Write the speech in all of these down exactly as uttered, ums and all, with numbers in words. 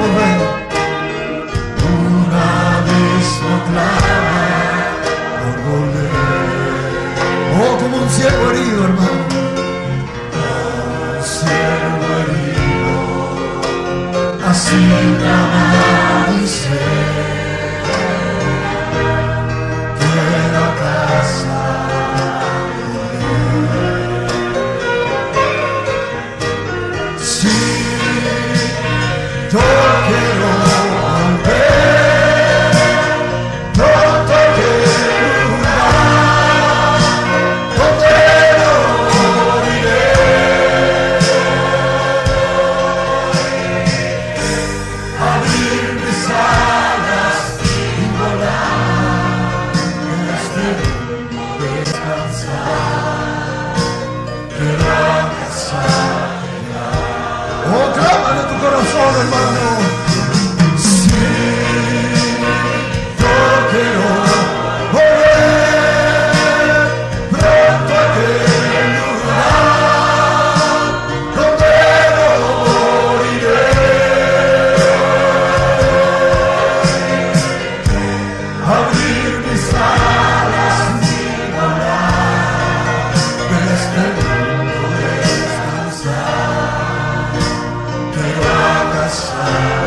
volver. Una vez no clama por volver. Oh, como un ciervo herido, hermano. Un ciervo herido, así clama mi ser. Quiero a casa volver. Sí, yo quiero volver. Pronto quiero lugar donde no moriré. Abrir mis alas y volar en este mundo descansar. Quiero a casa llegar. Oh, clámale tu corazón, hermano. Sí, yo quiero volver pronto a aquel lugar donde no moriré. Abrir mis alas y volar en este mundo descansar. Quiero a casa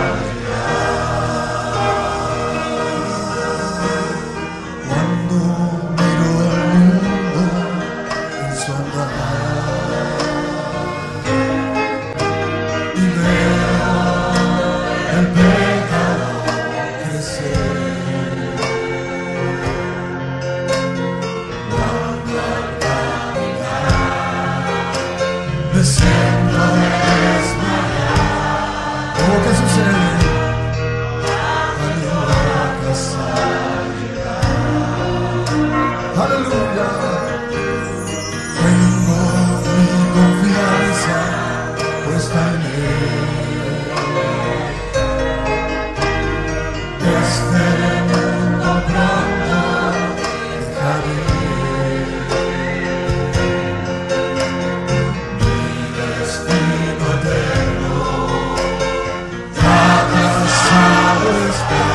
llegar. Cuando miro al mundo en su andar y veo el pecado crecer, cuando al caminar me siento desmayar. ¿Cómo que sucede? Quiero a casa llegar. Aleluya. Tengo mi confianza puesta en Él. Este mundo pronto dejaré. Mi destino eterno ya cansado está.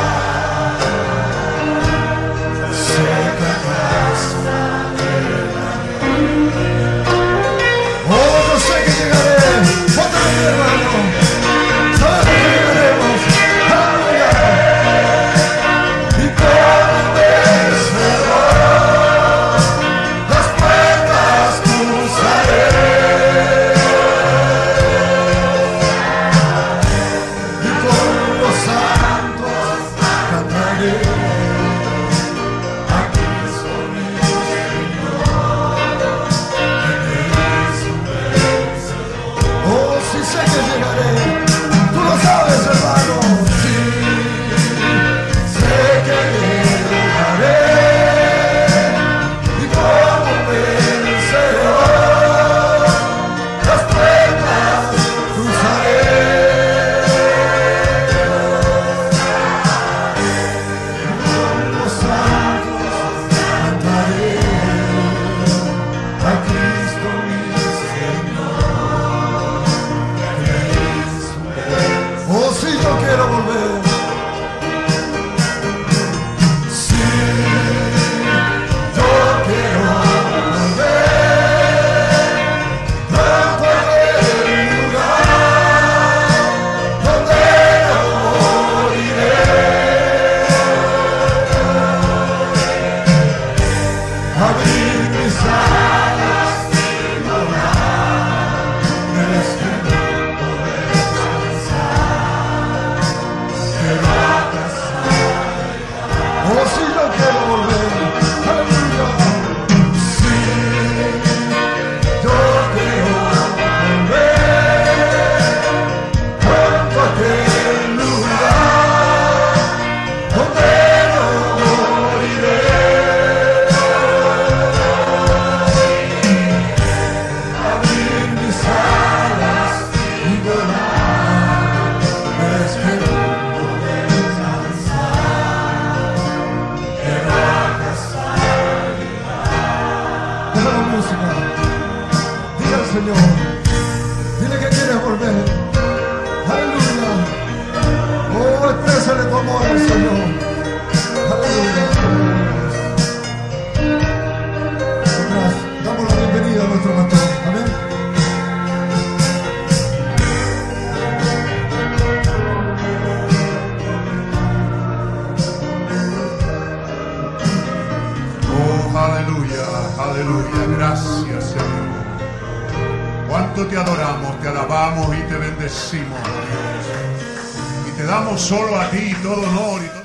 Sé que a casa llegaré. Oh, yo sé que llegaré. Otra vez, hermano. Sabemos que llegaremos. Aleluya. Y como vencedor, las puertas cruzaré. Y con los santos cantaré. Aquí soy mi Señor, quien es un vencedor. Oh, sí sé que llegaré. Tú lo sabes, hermano. Sí, sé que llegaré. Y como vencedor, las puertas cruzaré. Los santos cantaré a Cristo mi Señor, que es un vencedor. Oh, sí, yo quiero volver. Sí, yo quiero volver pronto a aquel lugar donde no moriré. Abrir mis alas y volar en este mundo descansar. Quiero a casa llegar. Oh, sí, yo quiero volver. Aleluya. Sí, yo quiero volver pronto a aquel lugar donde no moriré. Abrir mis alas y volar en este mundo descansar. Quiero a casa llegar. Deja la música. Dile al Señor. Dile que quieres volver. Aleluya. Muéstrale tu amor al Señor. Aleluya. Damos la bienvenida a nuestro pastor. Amén. Oh, aleluya, aleluya. Gracias, Señor. Cuánto te adoramos, te alabamos y te bendecimos, Dios. Y te damos solo a ti todo honor y todo